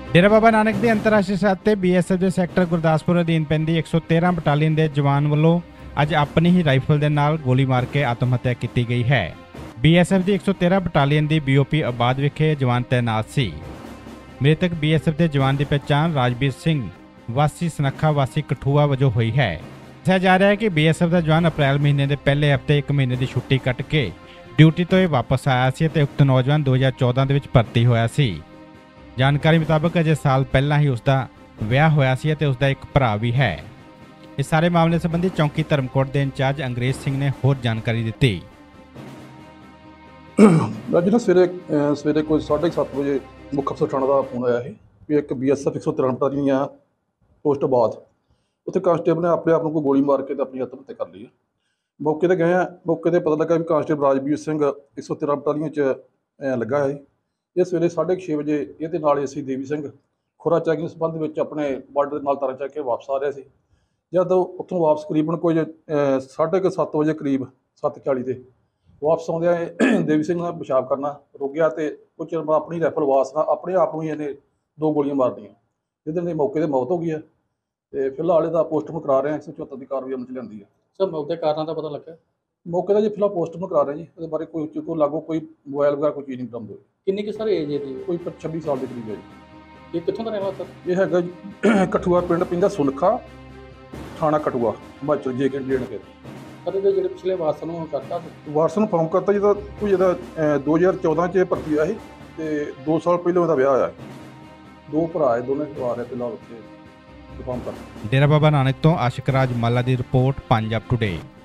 डेरा बाबा नानक ਦੇ ਅੰਤਰਰਾਸ਼ਟਰੀ ਸਰਹੱਦ ਤੇ BSF ਦੇ ਸੈਕਟਰ ਗੁਰਦਾਸਪੁਰ ਅਧੀਨ ਪੈਂਦੀ 113 ਬਟਾਲੀਅਨ ਦੇ ਜਵਾਨ ਵੱਲੋਂ ਅੱਜ ਆਪਣੀ ਹੀ ਰਾਈਫਲ ਦੇ ਨਾਲ ਗੋਲੀ ਮਾਰ ਕੇ ਆਤਮ ਹੱਤਿਆ ਕੀਤੀ ਗਈ ਹੈ। BSF ਦੀ 113 ਬਟਾਲੀਅਨ ਦੀ BOP ਆਬਾਦ ਵਿਖੇ ਜਵਾਨ ਤੈਨਾਤ ਸੀ। ਮ੍ਰਿਤਕ BSF ਦੇ ਜਵਾਨ ਦੀ ਪਛਾਣ ਰਾਜਵੀਰ ਸਿੰਘ ਵਾਸੀ ਸਨੱਖਾ ਵਾਸੀ ਕਠੂਆ ਵਜੋਂ ਹੋਈ ਹੈ। ਦੱਸਿਆ ਜਾ ਰਿਹਾ ਹੈ ਕਿ BSF ਦਾ ਜਵਾਨ ਅਪ੍ਰੈਲ ਮਹੀਨੇ ਦੇ ਪਹਿਲੇ ਹਫ਼ਤੇ 1 ਮਹੀਨੇ ਦੀ ਛੁੱਟੀ ਕੱਟ ਕੇ ਡਿਊਟੀ ਤੋਂ ਇਹ ਵਾਪਸ ਆਇਆ ਸੀ ਅਤੇ ਉਕਤ ਨੌਜਵਾਨ 2014 ਦੇ ਵਿੱਚ ਭਰਤੀ ਹੋਇਆ ਸੀ। ਜਾਣਕਾਰੀ ਮੁਤਾਬਕ ਅਜੇ ਸਾਲ ਪਹਿਲਾਂ ਹੀ ਉਸਦਾ ਵਿਆਹ ਹੋਇਆ ਸੀ ਅਤੇ ਉਸਦਾ ਇੱਕ ਭਰਾ ਵੀ ਹੈ। ਇਸ ਸਾਰੇ ਮਾਮਲੇ ਸੰਬੰਧੀ ਚੌਂਕੀ ਧਰਮਕੋਟ ਦੇ ਇੰਚਾਰਜ ਅੰਗਰੇਜ਼ ਸਿੰਘ ਨੇ ਹੋਰ ਜਾਣਕਾਰੀ ਦਿੱਤੀ। ਅੱਜ ਨਾ ਸਵੇਰੇ ਕੋਈ 7:30 ਵਜੇ ਮੁੱਖ ਅਫਸਰ ਥਾਣਾ ਦਾ ਫੋਨ ਆਇਆ ਸੀ ਵੀ ਇੱਕ BSF 113 ਬਟਾਲੀਅਨ ਪੋਸਟ ਬਾਅਦ ਉੱਥੇ ਕਾਂਸਟੇਬਲ ਨੇ ਆਪਣੇ ਆਪ ਨੂੰ ਕੋਈ ਗੋਲੀ ਮਾਰ ਕੇ ਤੇ ਆਪਣੀ ਆਤਮ ਹੱਤਿਆ ਕਰ ਲਈ ਹੈ। ਮੌਕੇ ਤੇ ਗਏ ਆ, ਮੌਕੇ ਤੇ ਪਤਾ ਲੱਗਾ ਵੀ ਕਾਂਸਟੇਬਲ ਰਾਜਵੀਰ ਸਿੰਘ 113 ਬਟਾਲੀਅਨ 'ਚ ਲੱਗਾ ਹੈ। ਇਹ ਸਵੇਰੇ 6:30 ਵਜੇ ਇਹਦੇ ਨਾਲ ਅਸੀਂ ਦੇਵੀ ਸਿੰਘ ਖੁਰਾ ਚੈਕਿੰਗ ਸੰਬੰਧ ਵਿੱਚ ਆਪਣੇ ਬਾਰਡਰ ਦੇ ਨਾਲ ਤਾਰਾਂ ਚੱਕ ਕੇ ਵਾਪਸ ਆ ਰਿਹਾ ਸੀ। ਜਦ ਉੱਥੋਂ ਵਾਪਸ ਕਰੀਬਨ ਕੋਈ 7:30 ਵਜੇ ਕਰੀਬ 7:40 ਤੇ ਵਾਪਸ ਆਉਂਦਿਆਂ ਦੇਵੀ ਸਿੰਘ ਨੇ ਪਿਸ਼ਾਬ ਕਰਨਾ ਰੁਕ ਗਿਆ ਤੇ ਕੁਝ ਆਪਣੀ ਰਾਈਫਲ ਵਾਸ ਨਾਲ ਆਪਣੇ ਆਪ ਨੂੰ ਹੀ ਇਹਨੇ 2 ਗੋਲੀਆਂ ਮਾਰ ਦਿੱਤੀਆਂ, ਜਿਹਦੇ ਨਾਲ ਮੌਕੇ 'ਤੇ ਮੌਤ ਹੋ ਗਈ ਹੈ। ਤੇ ਫਿਲਹਾਲ ਇਹਦਾ ਪੋਸਟਮਾਰਟਮ ਕਰਾ ਰਹੇ ਹਾਂ। 174 ਦੀ ਕਾਰਵਾਈ ਅਮਲ 'ਚ ਲਿਆਂਦੀ ਹੈ। ਸਰ ਮੌਤ ਦੇ ਕਾਰਨਾਂ ਦਾ ਪਤਾ ਲੱਗਾ? ਮੌਕੇ ਦਾ ਜੀ ਫਿਲਹਾਲ ਪੋਸਟਮਾਰਟਮ ਕਰਾ ਰਹੇ ਜੀ। ਇਹਦੇ ਬਾਰੇ ਕੋਈ ਲਾਗੋ ਕੋਈ ਮੋਬਾਈਲ ਵਗੈਰਾ ਕੋਈ ਚੀਜ਼ ਨਹੀਂ ਬਰਾਮਦ ਹੋਈ। ਕਿੰਨੀ ਕਿ ਸਰ ਏਜ ਹੈ ਜੀ? ਕੋਈ 26 ਸਾਲ ਦੇ ਕਰੀਬ ਹੈ ਜੀ। ਇਹ ਕਿੱਥੋਂ ਦਾ ਰਹਿਣ ਵਾਲਾ ਸਰ? ਇਹ ਹੈਗਾ ਜੀ ਕਠੂਆ ਪਿੰਡ ਪੈਂਦਾ ਸੁਨਖਾ, ਥਾਣਾ ਕਠੂਆ, ਹਿਮਾਚਲ JK ਕੇ। ਸਰ ਇਹਦੇ ਜਿਹੜੇ ਪਿਛਲੇ ਵਾਰਸਾਂ ਨੂੰ ਕਰਤਾ ਵਾਰਸ ਨੂੰ ਫਾਰਮ ਕਰਤਾ ਜਿਹਦਾ ਕੋਈ ਇਹਦਾ 2014 'ਚ ਇਹ ਭਰਤੀ ਹੋਇਆ ਸੀ ਤੇ 2 ਸਾਲ ਪਹਿਲਾਂ ਇਹਦਾ ਵਿਆਹ ਹੋਇਆ। 2 ਭਰਾ ਹੈ, ਦੋਨੇ ਪਰਿਵਾਰ ਹੈ ਫਿਲਹਾਲ ਉੱਥੇ ਫਾਰਮ ਕਰ। डेरा बाबा नानक तो आशिक राज माला की रिपोर्ट पंजाब टुडे।